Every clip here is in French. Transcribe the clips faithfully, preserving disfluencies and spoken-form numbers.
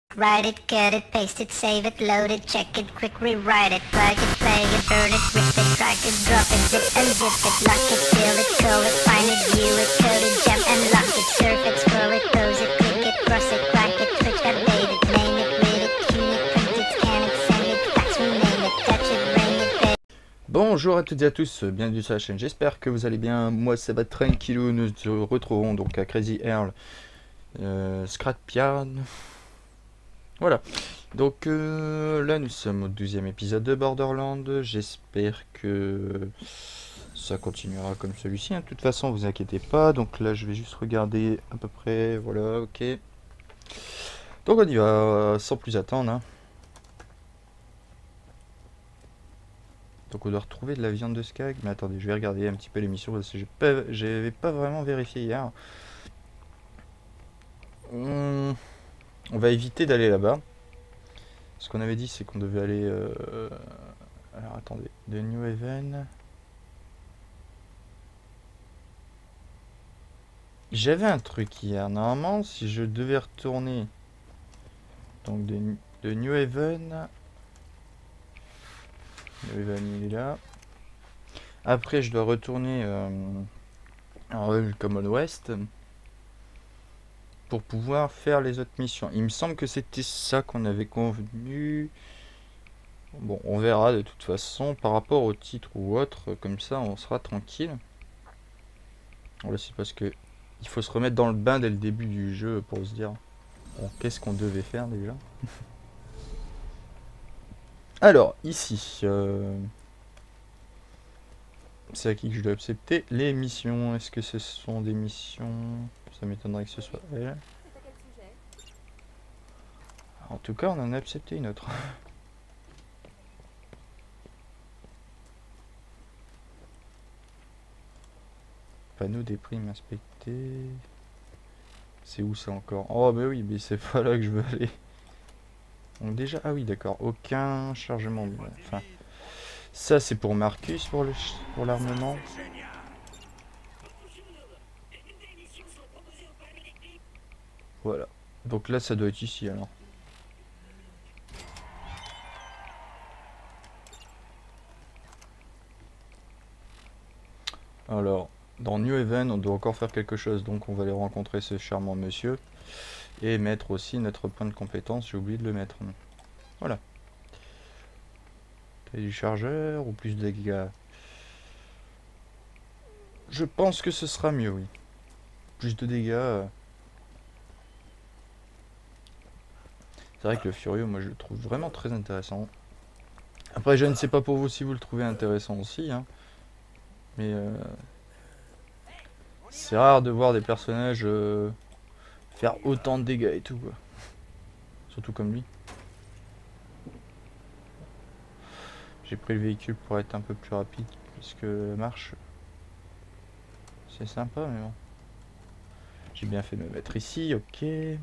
Write it, cut it, paste it, save it, load it, check it, quick rewrite it, plug it, play it, burn it, rip it, drag it, drop it, zip and zip it, lock it, fill it, call it, find it, view it, code it, jump and lock it, surf it, scroll it, pose it, click it, cross it, crack it, twitch, update it, name it, read it, tune it, print it, scan it, send it, fax, rename it, touch it, bring it, pay. Bonjour à toutes et à tous, bienvenue sur la chaîne, j'espère que vous allez bien, moi ça va tranquillou, nous nous retrouvons donc à Crazy Earl, euh, Scrapyard. Voilà, donc euh, là nous sommes au douzième épisode de Borderlands, j'espère que ça continuera comme celui-ci, hein. De toute façon vous inquiétez pas, donc là je vais juste regarder à peu près, voilà, ok. Donc on y va, sans plus attendre, hein. Donc on doit retrouver de la viande de skag, mais attendez, je vais regarder un petit peu l'émission parce que j'avais pas, pas vraiment vérifié hier. Hum, on va éviter d'aller là-bas. Ce qu'on avait dit, c'est qu'on devait aller... Euh... Alors attendez, de New Haven. J'avais un truc hier. Normalement, si je devais retourner... Donc de, de New Haven... New Haven, il est là. Après, je dois retourner euh, en Commonwealth pour pouvoir faire les autres missions. Il me semble que c'était ça qu'on avait convenu. Bon, on verra de toute façon par rapport au titre ou autre, comme ça on sera tranquille. Voilà, c'est parce que il faut se remettre dans le bain dès le début du jeu pour se dire bon, qu'est-ce qu'on devait faire déjà. Alors, ici, euh, c'est à qui que je dois accepter les missions. Est-ce que ce sont des missions? Ça m'étonnerait que ce soit elle. En tout cas, on en a accepté une autre. Panneau des primes inspectées. C'est où ça encore? Oh bah oui, mais c'est pas là que je veux aller. Donc déjà, ah oui d'accord, aucun chargement. Enfin, ça c'est pour Marcus pour le pour l'armement. Voilà. Donc là ça doit être ici alors. Alors, dans New Haven, on doit encore faire quelque chose, donc on va aller rencontrer ce charmant monsieur. Et mettre aussi notre point de compétence, j'ai oublié de le mettre. Voilà. Taille du chargeur ou plus de dégâts? Je pense que ce sera mieux, oui. Plus de dégâts. Euh... C'est vrai que le Furieux, moi je le trouve vraiment très intéressant. Après, je ne sais pas pour vous si vous le trouvez intéressant aussi, hein. Mais euh... c'est rare de voir des personnages euh... faire autant de dégâts et tout, quoi. Surtout comme lui. J'ai pris le véhicule pour être un peu plus rapide, puisque la marche, c'est sympa, mais bon. J'ai bien fait de me mettre ici, ok.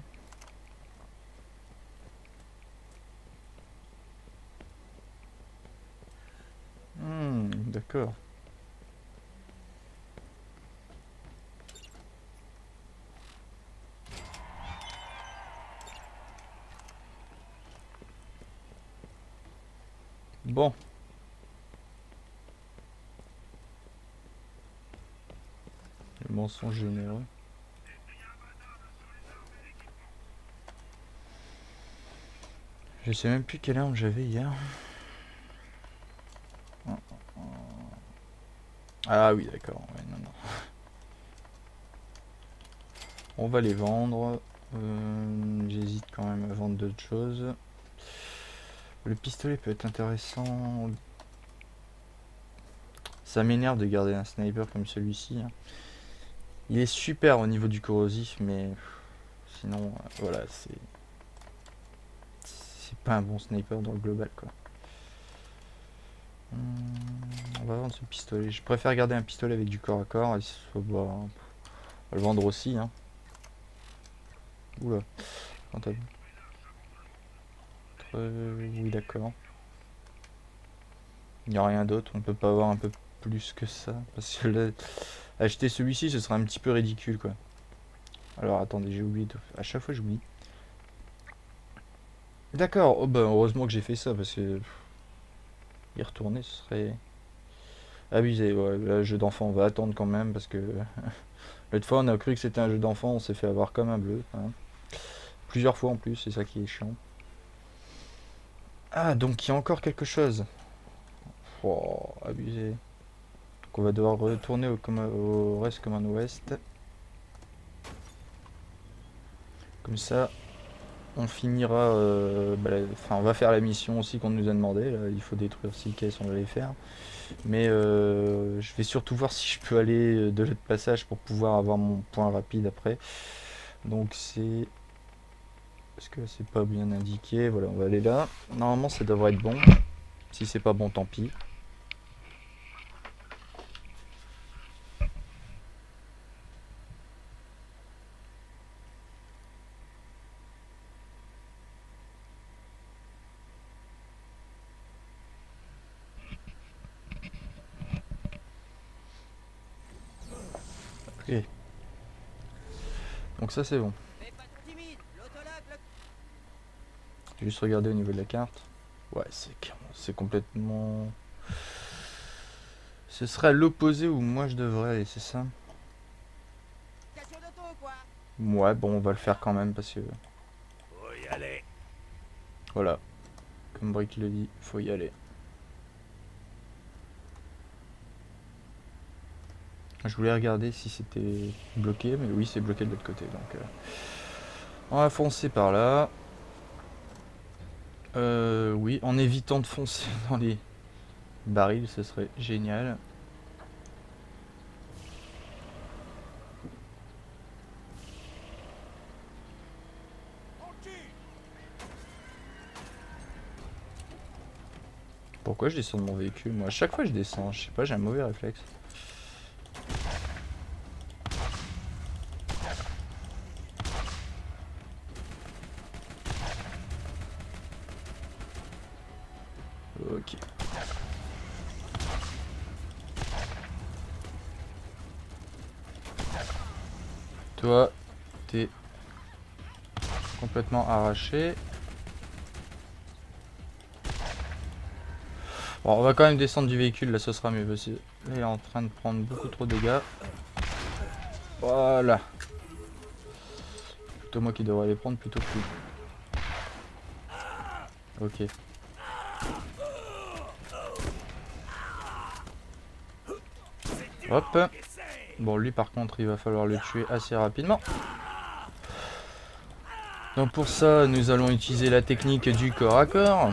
Hmm, d'accord. Bon. Le mensonge généreux. Je sais même plus quelle arme j'avais hier. Ah oui, d'accord. Ouais, non, non. On va les vendre. Euh, J'hésite quand même à vendre d'autres choses. Le pistolet peut être intéressant. Ça m'énerve de garder un sniper comme celui-ci, hein. Il est super au niveau du corrosif, mais sinon, euh, voilà, c'est c'est pas un bon sniper dans le global, quoi. Hum, on va vendre ce pistolet. Je préfère garder un pistolet avec du corps à corps. Et bah, on va le vendre aussi, hein. Oula, quand euh, oui, d'accord. Il n'y a rien d'autre. On peut pas avoir un peu plus que ça, parce que là, acheter celui-ci, ce serait un petit peu ridicule, quoi. Alors attendez, j'ai oublié de... À chaque fois j'oublie. D'accord, oh, bah, heureusement que j'ai fait ça parce que pff, y retourner ce serait abusé. Ouais, le jeu d'enfant, on va attendre quand même parce que l'autre fois on a cru que c'était un jeu d'enfant, on s'est fait avoir comme un bleu, hein. Plusieurs fois en plus, c'est ça qui est chiant. Ah, donc il y a encore quelque chose. Oh, abusé. Donc on va devoir retourner au, commun- au reste Command Ouest. Comme ça, on finira. euh, bah, la- Enfin, on va faire la mission aussi qu'on nous a demandé. Là. Il faut détruire six caisses, on va les faire. Mais euh, je vais surtout voir si je peux aller de l'autre passage pour pouvoir avoir mon point rapide après. Donc c'est... Est-ce que c'est pas bien indiqué? Voilà, on va aller là. Normalement, ça devrait être bon. Si c'est pas bon, tant pis. Ok. Donc ça, c'est bon. Juste regarder au niveau de la carte. Ouais, c'est c'est complètement... Ce serait à l'opposé où moi je devrais aller, c'est ça? Ouais, bon, on va le faire quand même parce que... Faut y aller. Voilà. Comme Brick le dit, faut y aller. Je voulais regarder si c'était bloqué, mais oui, c'est bloqué de l'autre côté. Donc, euh, on va foncer par là. Euh, oui, en évitant de foncer dans les barils, ce serait génial. Pourquoi je descends de mon véhicule? Moi, à chaque fois je descends, je sais pas, j'ai un mauvais réflexe. Ok. Toi, t'es complètement arraché. Bon, on va quand même descendre du véhicule, là ce sera mieux parce que là il est en train de prendre beaucoup trop de dégâts. Voilà. Plutôt moi qui devrais les prendre plutôt que lui. Ok. Hop. Bon, lui par contre, il va falloir le tuer assez rapidement. Donc pour ça, nous allons utiliser la technique du corps à corps.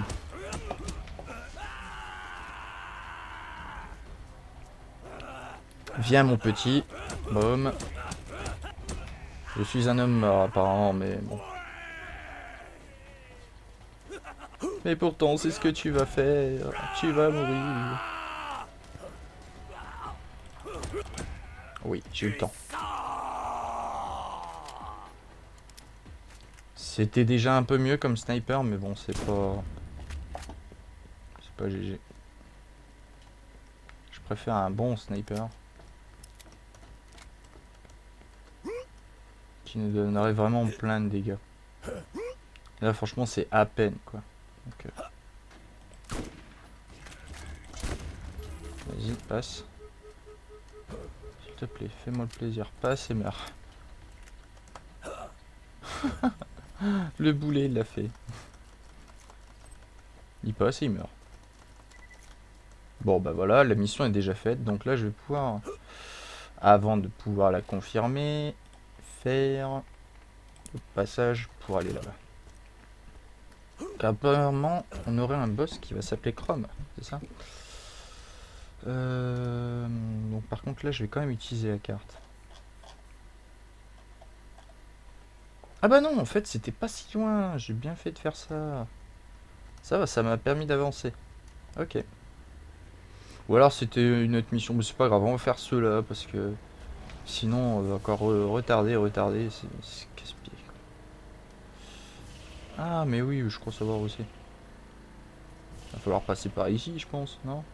Viens mon petit. Boum. Je suis un homme mort apparemment, mais bon. Mais pourtant, c'est ce que tu vas faire. Tu vas mourir. Oui, j'ai eu le temps. C'était déjà un peu mieux comme sniper, mais bon, c'est pas... C'est pas G G. Je préfère un bon sniper. Qui nous donnerait vraiment plein de dégâts. Là, franchement, c'est à peine, quoi. Donc, euh... vas-y, passe. S'il te plaît, fais-moi le plaisir. Passe et meurs. Le boulet, il l'a fait. Il passe et il meurt. Bon, bah voilà, la mission est déjà faite. Donc là, je vais pouvoir, avant de pouvoir la confirmer, faire le passage pour aller là-bas. Apparemment, on aurait un boss qui va s'appeler Chrome, c'est ça? euh, Donc par contre, là, je vais quand même utiliser la carte. Ah bah non, en fait, c'était pas si loin. J'ai bien fait de faire ça. Ça va, ça m'a permis d'avancer. Ok. Ou alors c'était une autre mission, mais c'est pas grave, on va faire ceux-là parce que sinon on va encore re retarder, retarder, c'est casse-pied. Ah mais oui, je crois savoir aussi. Il va falloir passer par ici, je pense, non?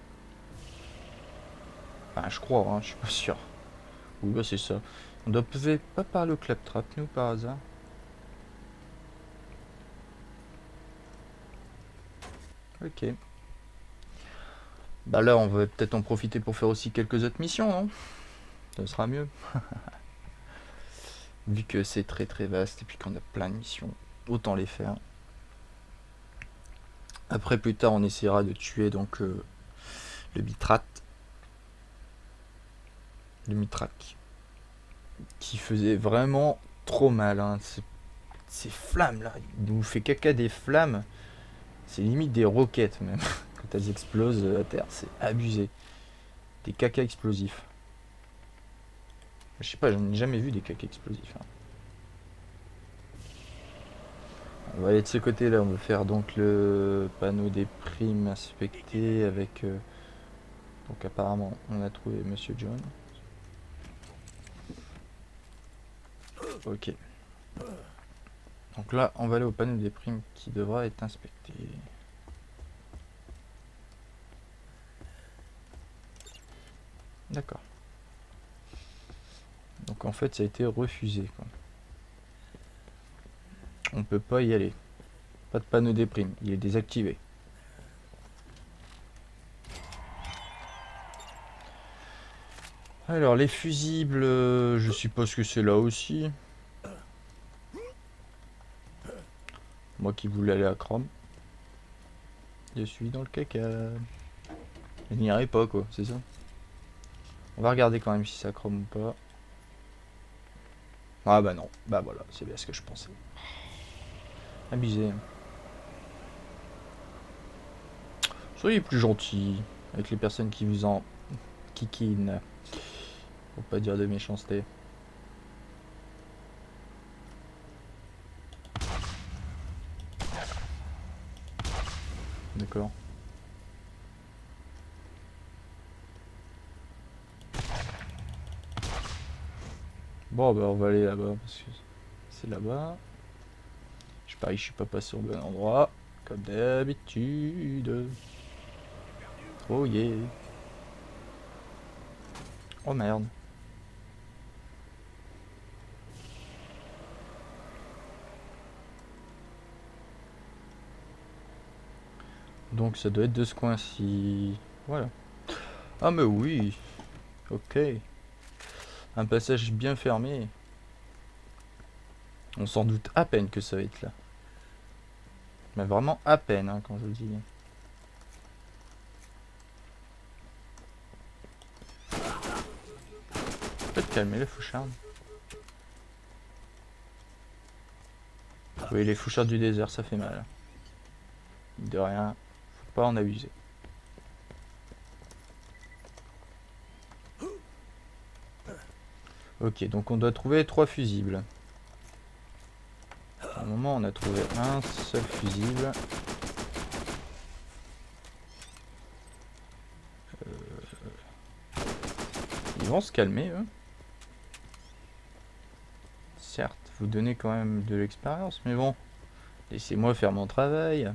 Enfin, je crois, hein, je suis pas sûr. Oui, bah c'est ça. On ne devait pas par le claptrap, nous, par hasard. Ok. Bah là, on va peut-être en profiter pour faire aussi quelques autres missions, non? Ça sera mieux. Vu que c'est très très vaste et puis qu'on a plein de missions, autant les faire. Après, plus tard, on essaiera de tuer donc euh, le bitrate. Le mitraque. Qui faisait vraiment trop mal. Hein. Ces flammes là, il nous fait caca des flammes. C'est limite des roquettes même. Quand elles explosent à terre, c'est abusé. Des caca explosifs. Je sais pas, j'en ai jamais vu des caca explosifs. Hein. On va aller de ce côté là, on va faire donc le panneau des primes inspecté avec... Euh... Donc apparemment on a trouvé Monsieur John. Ok. Donc là on va aller au panneau des primes qui devra être inspecté. D'accord. Donc en fait ça a été refusé quoi. On peut pas y aller. Pas de panneau des primes, il est désactivé. Alors les fusibles, euh, je suppose que c'est là aussi. Moi qui voulais aller à Chrome. Je suis dans le caca. Je n'y arrive pas quoi, c'est ça. On va regarder quand même si ça Chrome ou pas. Ah bah non, bah voilà, c'est bien ce que je pensais. Abusé. Soyez plus gentil avec les personnes qui vous en kikinent. Faut pas dire de méchanceté. D'accord. Bon bah on va aller là-bas parce que c'est là-bas. Je parie que je suis pas passé au bon endroit. Comme d'habitude. Oh yeah. Oh merde. Donc ça doit être de ce coin-ci. Voilà. Ah mais oui. Ok. Un passage bien fermé. On s'en doute à peine que ça va être là. Mais vraiment à peine hein, quand je le dis. Peut-être calmer les fouchardes. Oui, les fouchardes du désert, ça fait mal. De rien, faut pas en abuser. Ok, donc on doit trouver trois fusibles. À un moment, on a trouvé un seul fusible. Euh... Ils vont se calmer, eux. Certes, vous donnez quand même de l'expérience, mais bon, laissez-moi faire mon travail.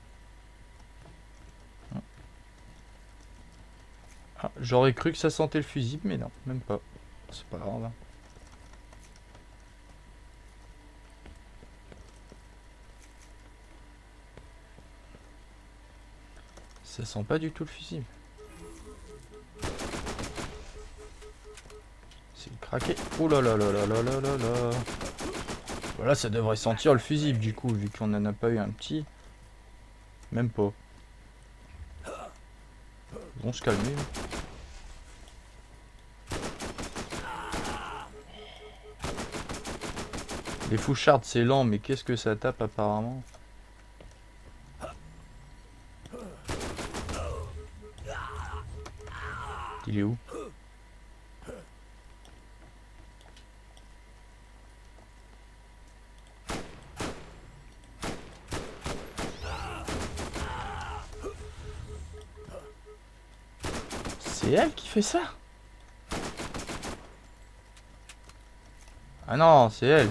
Ah, j'aurais cru que ça sentait le fusible, mais non, même pas. C'est pas grave. Ça sent pas du tout le fusible. C'est craqué. Oh là là là là là là là là. Voilà, ça devrait sentir le fusible du coup, vu qu'on en a pas eu un petit. Même pas. Ils vont se calmer. Les fouchardes c'est lent, mais qu'est-ce que ça tape apparemment. Il est où? C'est elle qui fait ça? Ah non, c'est elle.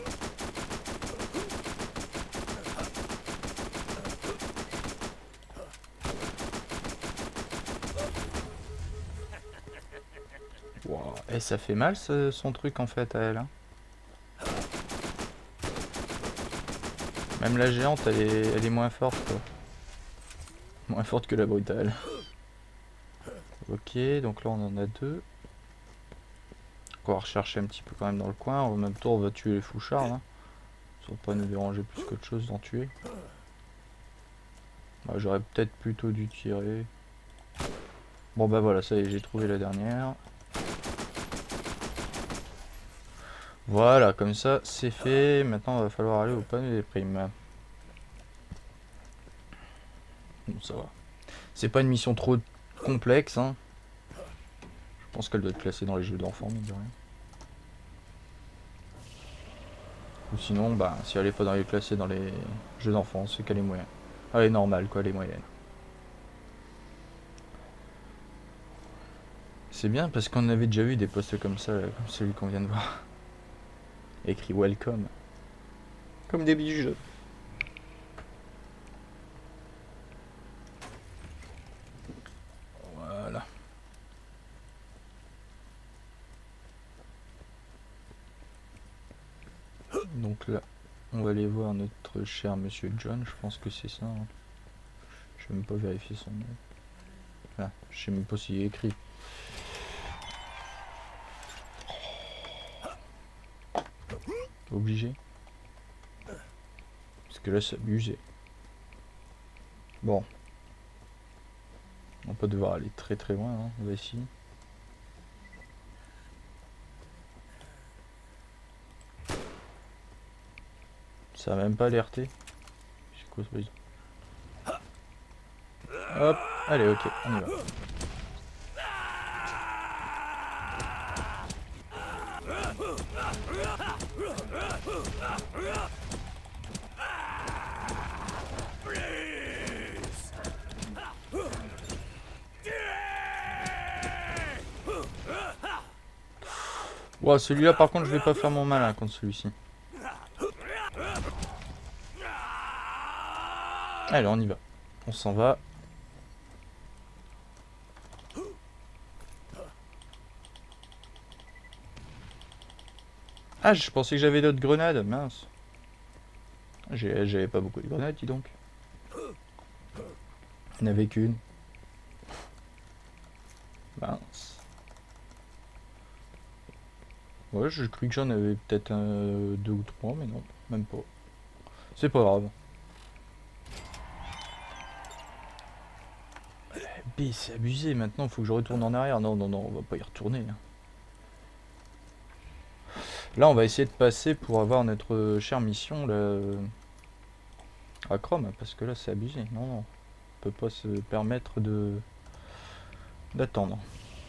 Wow. Et ça fait mal ce, son truc en fait à elle. Hein. Même la géante elle est, elle est moins forte quoi. Moins forte que la brutale. Ok, donc là on en a deux. On va rechercher un petit peu quand même dans le coin. En même temps on va tuer les fouchards là. Ça va pas nous déranger plus qu'autre chose d'en tuer. Bah, j'aurais peut-être plutôt dû tirer. Bon bah voilà, ça y est, j'ai trouvé la dernière. Voilà, comme ça c'est fait. Maintenant il va falloir aller au panneau des primes. Bon, ça va. C'est pas une mission trop complexe, hein. Je pense qu'elle doit être classée dans les jeux d'enfants, mais de rien. Ou sinon, bah, si elle est pas dans les classée dans les jeux d'enfants, c'est qu'elle est moyenne. Elle est normale, quoi, elle est moyenne. C'est bien parce qu'on avait déjà vu des postes comme ça, là, comme celui qu'on vient de voir. Écrit welcome. Comme des bijoux. Voilà. Donc là, on va aller voir notre cher monsieur John, je pense que c'est ça. Hein. Je vais même pas vérifier son nom. Ah, je sais même pas s'il est écrit. Obligé. Parce que là, c'est abusé. Bon. On va pas devoir aller très très loin, hein. On va essayer. Ça a même pas alerté. C'est quoi ce bruit? Hop, allez, ok, on y va. Wow, celui-là par contre je vais pas faire mon malin contre celui-ci. Allez, on y va. On s'en va. Ah, je pensais que j'avais d'autres grenades, mince. J'avais pas beaucoup de grenades, dis donc. Il n'y en avait qu'une. Mince. Ouais, j'ai cru que j'en avais peut-être euh, deux ou trois, mais non, même pas. C'est pas grave. B, c'est abusé, maintenant il faut que je retourne en arrière. Non, non, non, on va pas y retourner. Là, on va essayer de passer pour avoir notre chère mission là, à Chrome, parce que là, c'est abusé. Non, non, on peut pas se permettre de d'attendre.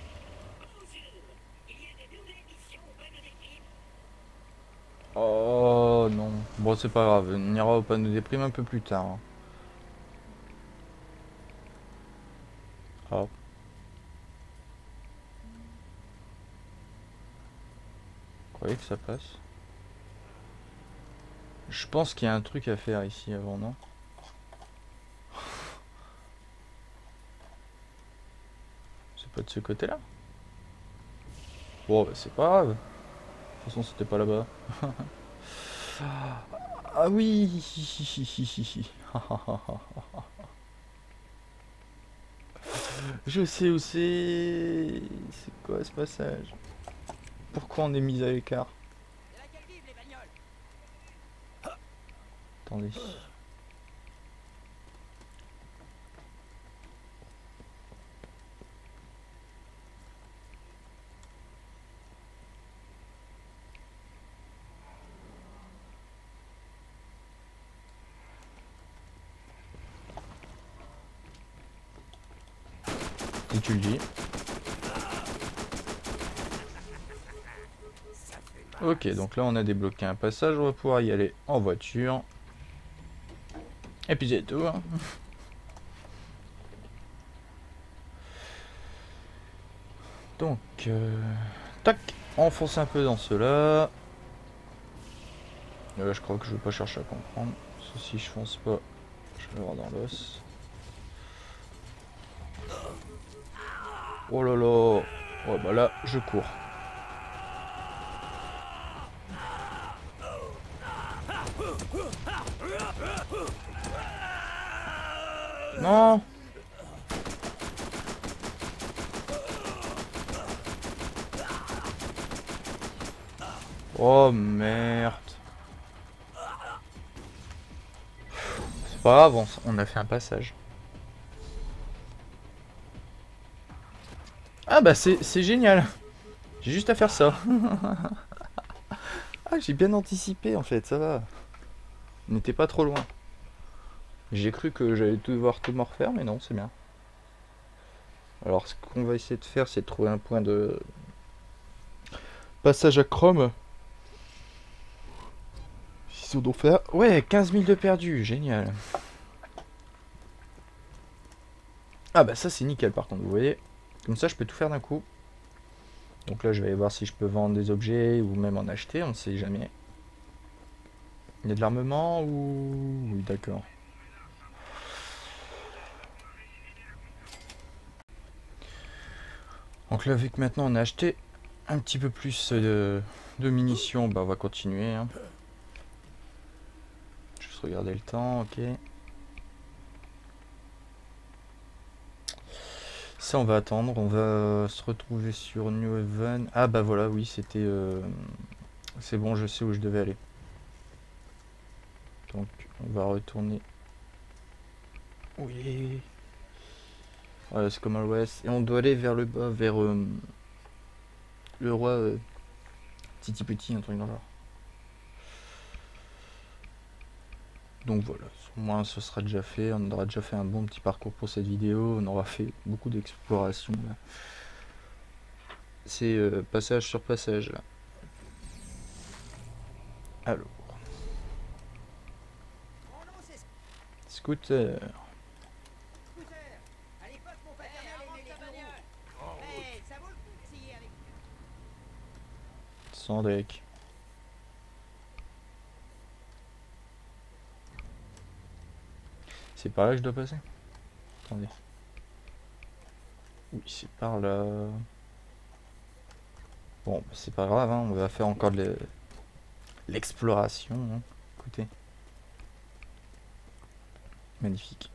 Oh non, bon, c'est pas grave, on ira au panneau des primes un peu plus tard. Hein. Oh. Vous croyez que ça passe? Je pense qu'il y a un truc à faire ici avant, non? C'est pas de ce côté-là? Bon, bah c'est pas grave. De toute façon, c'était pas là-bas. Ah oui. Je sais où c'est. C'est quoi ce passage? Pourquoi on est mis à l'écart? Attendez. Si tu le dis. Ok, donc là on a débloqué un passage, on va pouvoir y aller en voiture. Et puis c'est tout. Hein. Donc, euh, tac, on fonce un peu dans cela. Là je crois que je vais pas chercher à comprendre. Parce que si je fonce pas, je vais avoir dans l'os. Oh là là. Ouais bah là, je cours. Non. Oh merde. C'est pas grave, on, on a fait un passage. Ah bah c'est génial. J'ai juste à faire ça. Ah, j'ai bien anticipé en fait, ça va. On n'était pas trop loin. J'ai cru que j'allais devoir tout me refaire, mais non, c'est bien. Alors ce qu'on va essayer de faire, c'est de trouver un point de passage à Chrome. Ils ont donc fait... Ouais, quinze mille de perdu, génial. Ah bah ça c'est nickel par contre, vous voyez. Comme ça je peux tout faire d'un coup. Donc là je vais aller voir si je peux vendre des objets ou même en acheter, on ne sait jamais. Il y a de l'armement ou... Oui d'accord. Donc là vu que maintenant on a acheté un petit peu plus de, de munitions, bah on va continuer. Hein. Juste regarder le temps, ok. Ça on va attendre, on va se retrouver sur New Haven. Ah bah voilà, oui c'était... Euh... C'est bon, je sais où je devais aller. Donc on va retourner. Oui. Voilà, c'est comme à l'ouest. Et on doit aller vers le bas, vers euh, le roi euh, Titi Petit, un truc dans le genre. Donc voilà, au moins ce sera déjà fait. On aura déjà fait un bon petit parcours pour cette vidéo. On aura fait beaucoup d'exploration. C'est euh, passage sur passage là. Alors. Scooter. Sans deck. C'est par là que je dois passer? Attendez. Oui, c'est par là. Bon, c'est pas grave, hein, on va faire encore de l'exploration. Hein. Écoutez. Magnifique.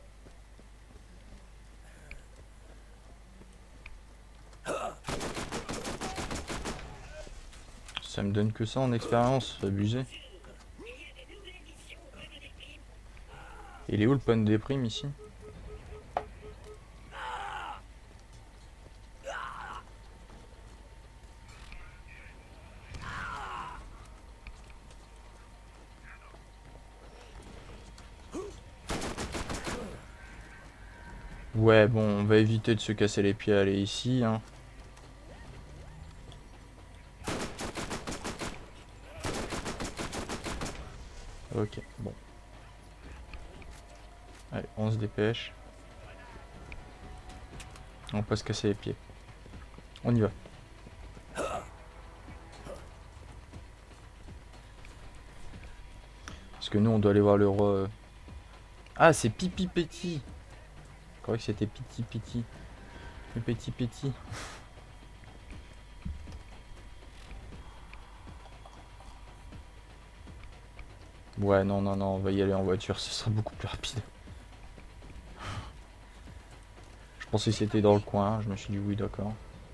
Ça me donne que ça en expérience, abusé. Il est où le point de déprime ici? Ouais, bon, on va éviter de se casser les pieds à aller ici, hein. Ok, bon. Allez, on se dépêche. On va pas se casser les pieds. On y va. Parce que nous, on doit aller voir le roi... Euh... Ah, c'est Pipi Petit. Je croyais que c'était Piti Piti. Le Petit Petit. Ouais, non, non, non, on va y aller en voiture, ce sera beaucoup plus rapide. Je pensais que c'était dans le coin, je me suis dit oui, d'accord.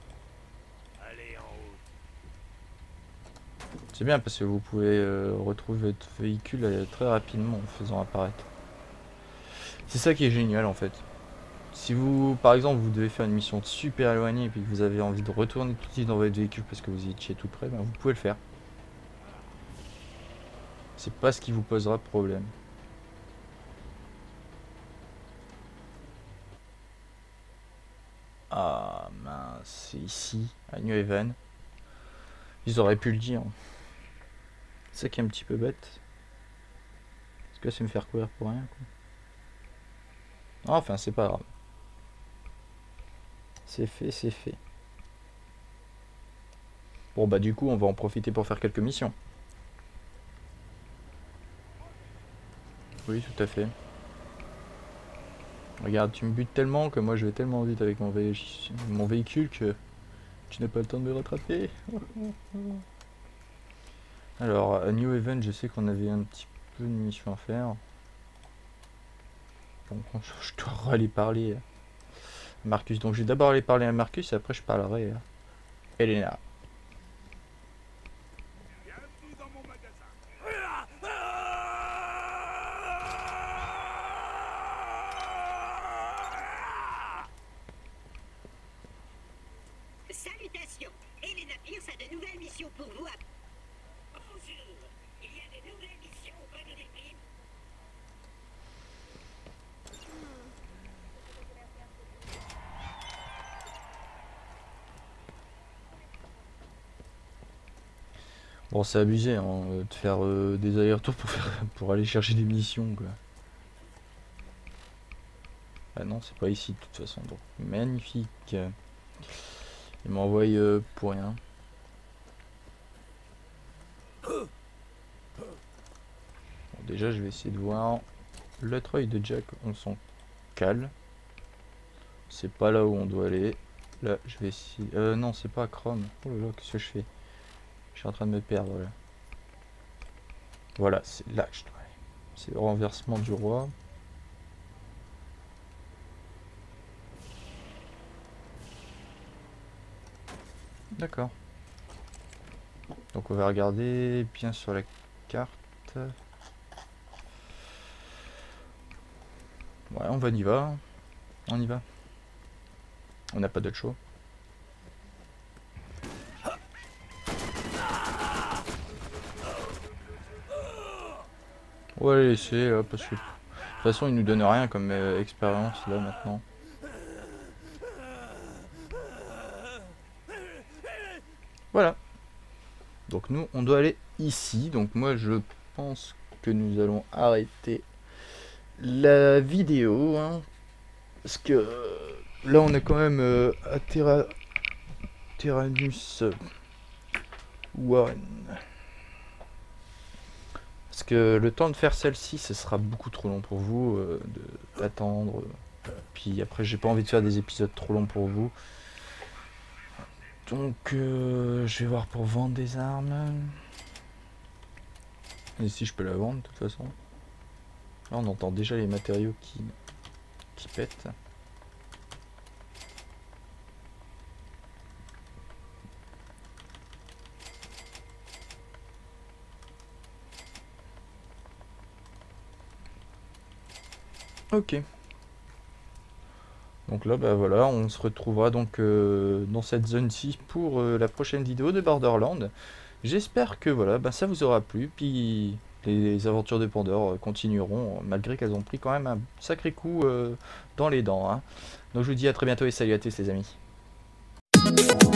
C'est bien parce que vous pouvez euh, retrouver votre véhicule euh, très rapidement en faisant apparaître. C'est ça qui est génial en fait. Si vous, par exemple, vous devez faire une mission super éloignée et puis que vous avez envie de retourner tout de suite dans votre véhicule parce que vous étiez tout près, ben vous pouvez le faire. C'est pas ce qui vous posera problème. Ah mince, c'est ici, à New Haven. Ils auraient pu le dire. C'est ça qui est un petit peu bête. Parce que là, c'est me faire courir pour rien. Quoi. Enfin, c'est pas grave. C'est fait, c'est fait. Bon bah du coup, on va en profiter pour faire quelques missions. Oui, tout à fait. Regarde, tu me butes tellement que moi je vais tellement vite avec mon, vé mon véhicule que tu n'as pas le temps de me rattraper. Alors, à New Haven, je sais qu'on avait un petit peu de mission à faire. Bon, je dois aller parler à Marcus. Donc, je vais d'abord aller parler à Marcus et après je parlerai à Elena. Bon, c'est abusé hein, de faire euh, des allers-retours pour, faire, pour aller chercher des missions quoi. Ah non, c'est pas ici de toute façon. Donc magnifique. Il m'envoie euh, pour rien. Bon, déjà, je vais essayer de voir le treuil de Jack. On s'en cale. C'est pas là où on doit aller. Là, je vais essayer. Euh, non, c'est pas Chrome. Oh là là, qu'est-ce que je fais? Je suis en train de me perdre là. Voilà, c'est là que je dois aller. C'est le renversement du roi. D'accord. Donc on va regarder bien sur la carte. Ouais, on va y va. On y va. On n'a pas d'autre choix. Ouais, laissez, euh, parce que de toute façon, il nous donne rien comme euh, expérience là maintenant. Voilà. Donc nous, on doit aller ici. Donc moi, je pense que nous allons arrêter la vidéo. Hein, parce que euh, là, on est quand même euh, à Terra... Tyrannus Warren. Parce que le temps de faire celle-ci, ce sera beaucoup trop long pour vous, euh, d'attendre. Puis après, j'ai pas envie de faire des épisodes trop longs pour vous. Donc, euh, je vais voir pour vendre des armes. Et si je peux la vendre, de toute façon. Là, on entend déjà les matériaux qui, qui pètent. Ok. Donc là, bah voilà, on se retrouvera donc euh, dans cette zone-ci pour euh, la prochaine vidéo de Borderlands. J'espère que voilà, bah, ça vous aura plu. Puis les aventures de Pandore euh, continueront, malgré qu'elles ont pris quand même un sacré coup euh, dans les dents. Hein. Donc je vous dis à très bientôt et salut à tous les amis.